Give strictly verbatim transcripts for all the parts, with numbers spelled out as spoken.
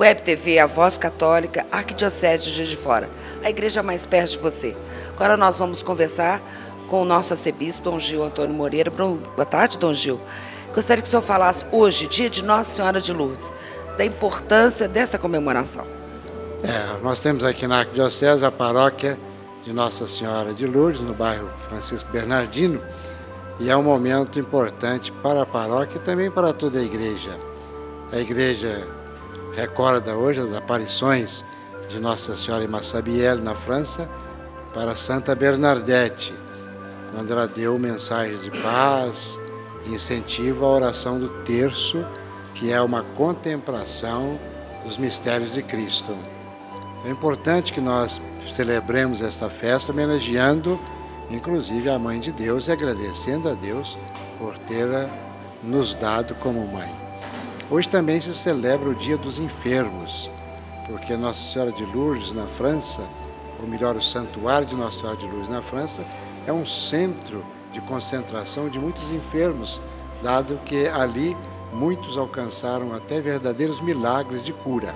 Web T V, a Voz Católica, Arquidiocese de Juiz de Fora, a igreja mais perto de você. Agora nós vamos conversar com o nosso arcebispo, Dom Gil Antônio Moreira. Boa tarde, Dom Gil. Gostaria que o senhor falasse hoje, dia de Nossa Senhora de Lourdes, da importância dessa comemoração. É, nós temos aqui na Arquidiocese a paróquia de Nossa Senhora de Lourdes, no bairro Francisco Bernardino, e é um momento importante para a paróquia e também para toda a igreja. A igreja recorda hoje as aparições de Nossa Senhora em Massabielle, na França, para Santa Bernadette, quando ela deu mensagens de paz e incentivo à oração do terço, que é uma contemplação dos mistérios de Cristo. É importante que nós celebremos esta festa homenageando, inclusive, a Mãe de Deus e agradecendo a Deus por tê-la nos dado como mãe. Hoje também se celebra o Dia dos Enfermos, porque Nossa Senhora de Lourdes, na França, ou melhor, o Santuário de Nossa Senhora de Lourdes, na França, é um centro de concentração de muitos enfermos, dado que ali muitos alcançaram até verdadeiros milagres de cura.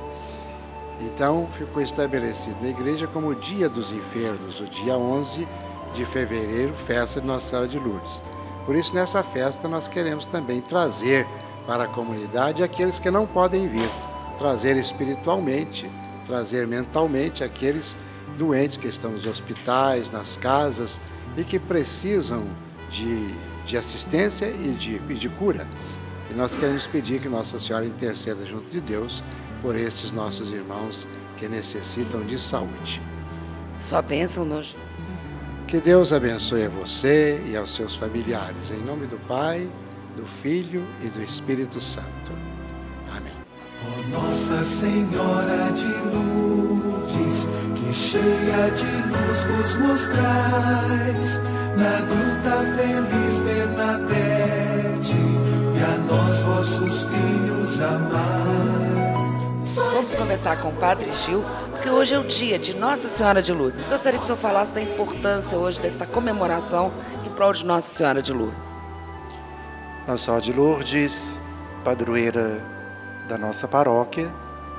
Então, ficou estabelecido na igreja como o Dia dos Enfermos, o dia onze de fevereiro, festa de Nossa Senhora de Lourdes. Por isso, nessa festa, nós queremos também trazer para a comunidade aqueles que não podem vir, trazer espiritualmente, trazer mentalmente aqueles doentes que estão nos hospitais, nas casas e que precisam de, de assistência e de, e de cura. E nós queremos pedir que Nossa Senhora interceda junto de Deus por estes nossos irmãos que necessitam de saúde. Sua bênção, Dom Gil. Que Deus abençoe a você e aos seus familiares. Em nome do Pai, do Filho e do Espírito Santo. Amém. Ó Nossa Senhora de Lourdes, que cheia de luz vos mostrais, na gruta feliz Bernadette, e a nós vossos filhos amais. Vamos conversar com o Padre Gil, porque hoje é o dia de Nossa Senhora de Lourdes. Gostaria que o senhor falasse da importância hoje desta comemoração em prol de Nossa Senhora de Lourdes. Nossa Senhora de Lourdes, padroeira da nossa paróquia,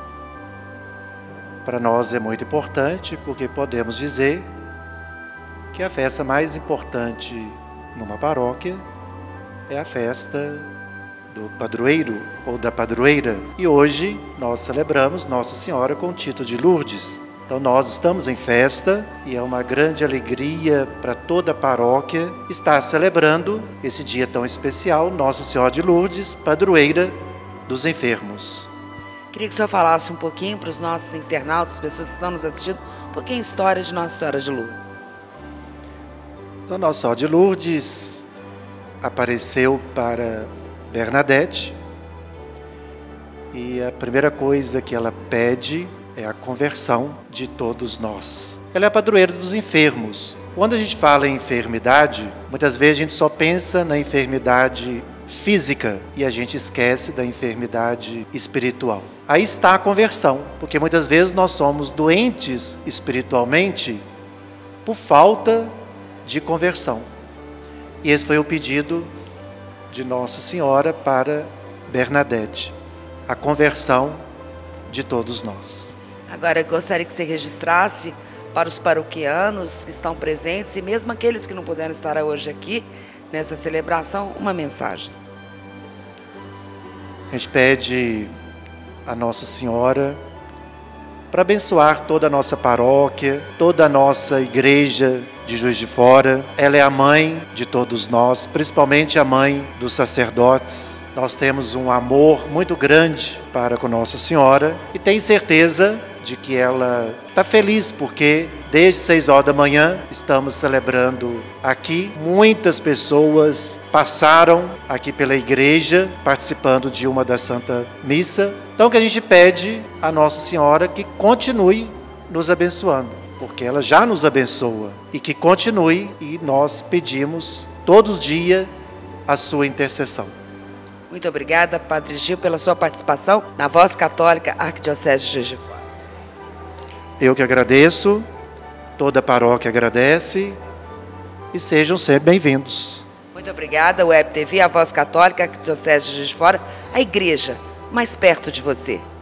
para nós é muito importante, porque podemos dizer que a festa mais importante numa paróquia é a festa do padroeiro ou da padroeira. E hoje nós celebramos Nossa Senhora com o título de Lourdes. Então nós estamos em festa e é uma grande alegria para toda a paróquia estar celebrando esse dia tão especial, Nossa Senhora de Lourdes, padroeira dos enfermos. Queria que o senhor falasse um pouquinho para os nossos internautas, as pessoas que estão nos assistindo, um pouquinho a história de Nossa Senhora de Lourdes. Então Nossa Senhora de Lourdes apareceu para Bernadette e a primeira coisa que ela pede é a conversão de todos nós. Ela é a padroeira dos enfermos. Quando a gente fala em enfermidade, muitas vezes a gente só pensa na enfermidade física e a gente esquece da enfermidade espiritual. Aí está a conversão, porque muitas vezes nós somos doentes espiritualmente por falta de conversão. E esse foi o pedido de Nossa Senhora para Bernadette, a conversão de todos nós. Agora, eu gostaria que você registrasse para os paroquianos que estão presentes e mesmo aqueles que não puderam estar hoje aqui, nessa celebração, uma mensagem. A gente pede a Nossa Senhora para abençoar toda a nossa paróquia, toda a nossa igreja de Juiz de Fora. Ela é a mãe de todos nós, principalmente a mãe dos sacerdotes. Nós temos um amor muito grande para com Nossa Senhora e tenho certeza de que ela está feliz, porque desde seis horas da manhã estamos celebrando aqui. Muitas pessoas passaram aqui pela igreja, participando de uma da Santa Missa. Então, que a gente pede a Nossa Senhora que continue nos abençoando, porque ela já nos abençoa, e que continue, e nós pedimos todos os dias a sua intercessão. Muito obrigada, Padre Gil, pela sua participação na Voz Católica, Arquidiocese de Juiz de Fora. Eu que agradeço, toda a paróquia agradece, e sejam sempre bem-vindos. Muito obrigada, Web T V, a Voz Católica, Arquidiocese de Juiz de Fora, a igreja mais perto de você.